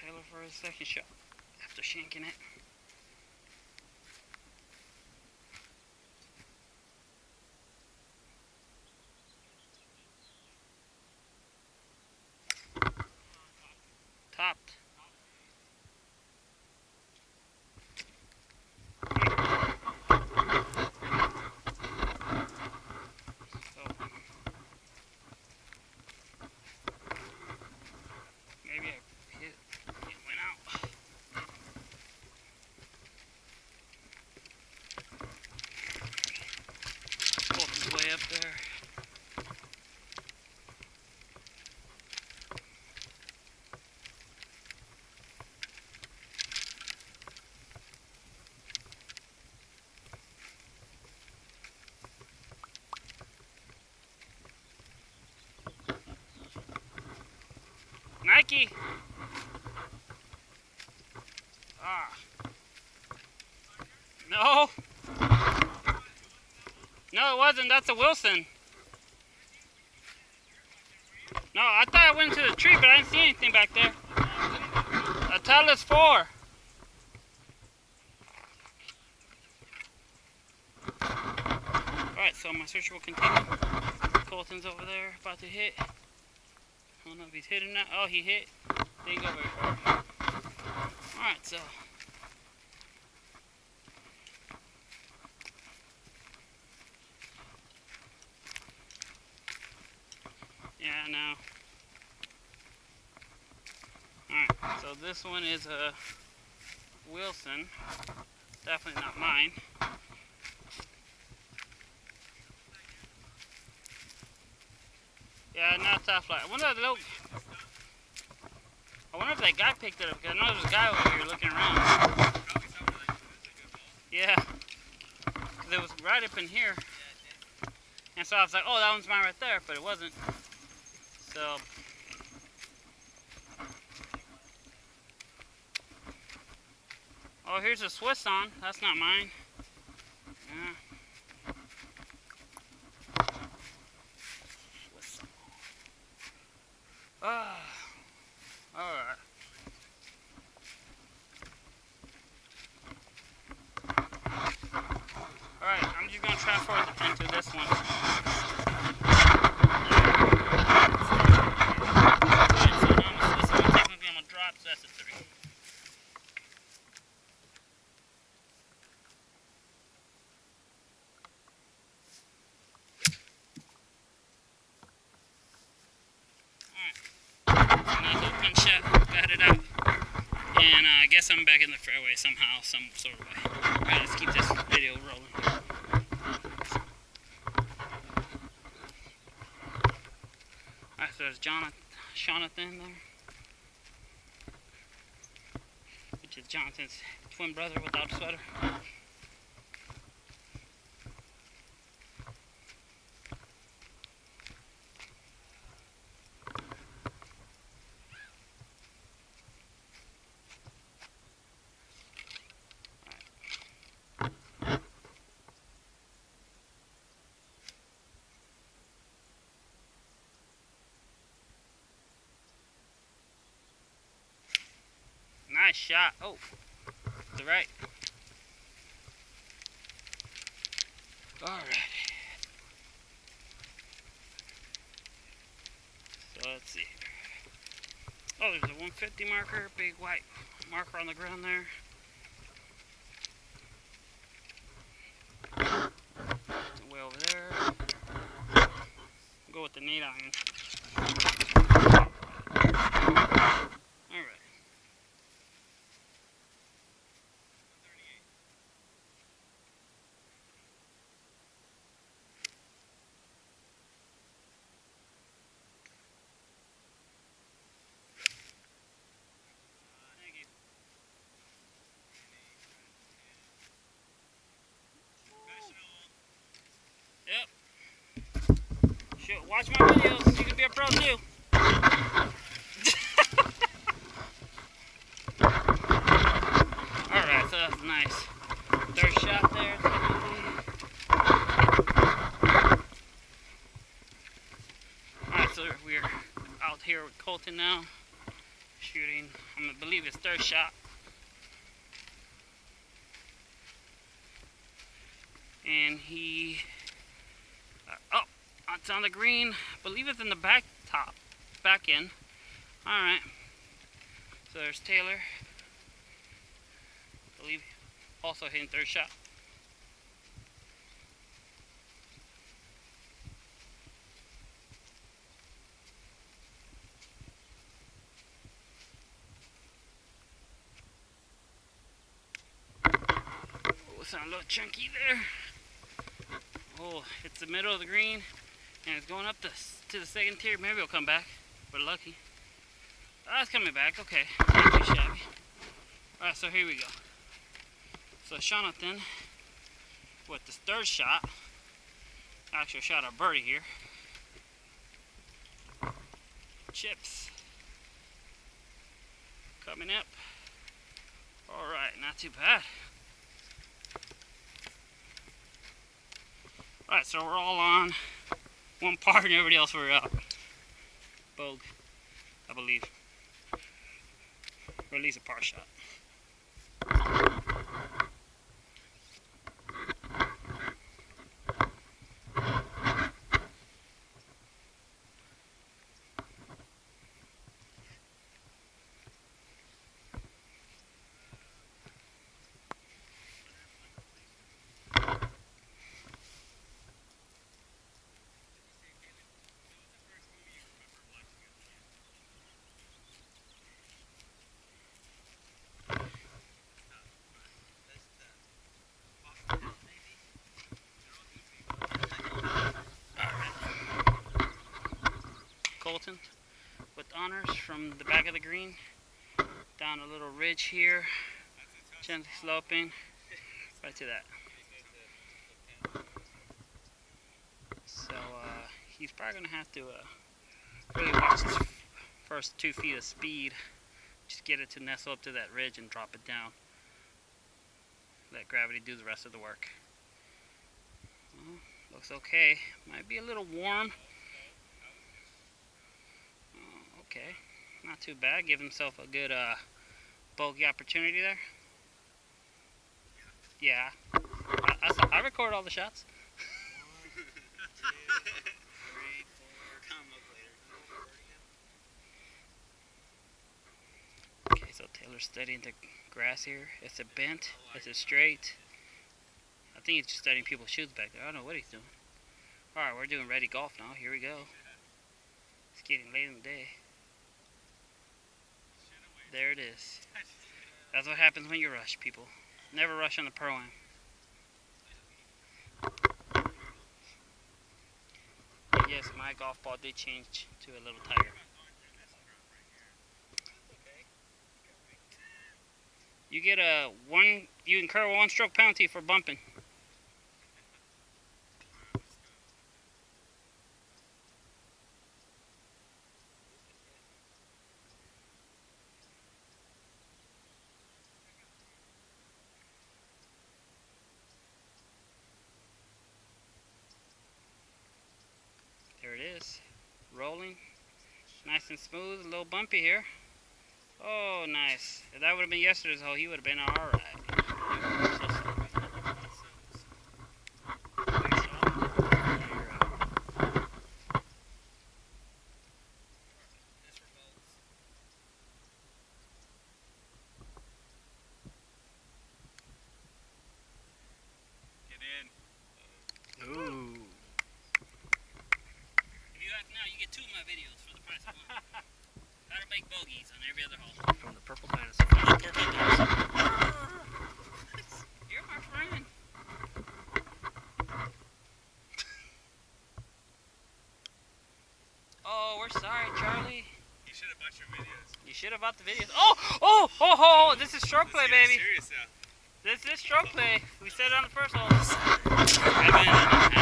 Taylor for his second shot after shanking it. Topped. So maybe I hit. It went out. Pulled his way up there. Nike! Ah. No! No, it wasn't. That's a Wilson. No, I thought I went into the tree, but I didn't see anything back there. A Titleist 4. Alright, so my search will continue. Colton's over there, about to hit. I don't know if he's hit or not. Oh, he hit. Didn't go very far. Alright, so. Yeah, no. Alright, so this one is a Wilson. Definitely not mine. Yeah, not top flight. I wonder if that guy picked it up, because I know there's a guy over here looking around. Yeah. Because it was right up in here. And so I was like, oh, that one's mine right there, but it wasn't. So. Oh, here's a Swiss on. That's not mine. Yeah. Swiss on. Ah. Alright. Alright, I'm just going to transfer into this one. This one technically I'm going to drop, so that's a 3. Got it out, and I guess I'm back in the fairway somehow, some sort of way. Alright, let's keep this video rolling. Alright, so there's Jonathan there, which is Jonathan's twin brother without a sweater. Nice shot. Oh, to the right. Alright. So let's see. Oh, there's a 150 marker, big white marker on the ground there. Way over there. We'll go with the 8 iron. Alright. Yep. Shoot, watch my videos. You can be a pro too. Alright, so that's nice. Third shot there. Alright, so we're out here with Colton now. shooting, I believe his third shot. And he, oh, it's on the green. I believe it's in the back end. All right. So there's Taylor. I believe also hitting third shot. Oh, sound a little chunky there. Oh, it's the middle of the green, and it's going up to the second tier. Maybe it'll come back. We're lucky. Oh, it's coming back. Okay, not too shabby. All right, so here we go. So Jonathan, with this third shot, actually shot a birdie here. Chips coming up. All right, not too bad. All right, so we're all on one par and everybody else were out. Bogue, I believe. Or at least a par shot. Colton with honors from the back of the green down a little ridge here, gently sloping right to that. So he's probably gonna have to really watch his first 2 feet of speed, just get it to nestle up to that ridge and drop it down. Let gravity do the rest of the work. Well, looks okay. Might be a little warm. Okay, not too bad. Give himself a good bogey opportunity there. Yeah, I record all the shots. 1, 2, 3, 4. Come up later. Okay, so Taylor's studying the grass here. Is it bent? Is it straight? I think he's just studying people's shoes back there. I don't know what he's doing. Alright, we're doing ready golf now. Here we go. It's getting late in the day. There it is. That's what happens when you rush, people. Never rush on the Pro-Am. Yes, my golf ball did change to a little tighter. You get you incur a 1-stroke penalty for bumping. There it is, rolling, nice and smooth, a little bumpy here. Oh, nice. If that would have been yesterday's hole, he would have been all right. Get in. Ooh. If you act now, you get 2 of my videos for the price of 1. How to make bogeys on every other hole. From the Purple Dinosaur. You're my friend. Oh, we're sorry, Charlie. You should have bought your videos. You should have bought the videos. Oh, this is stroke play, baby. Serious now. This is stroke play. We said it on the first hole.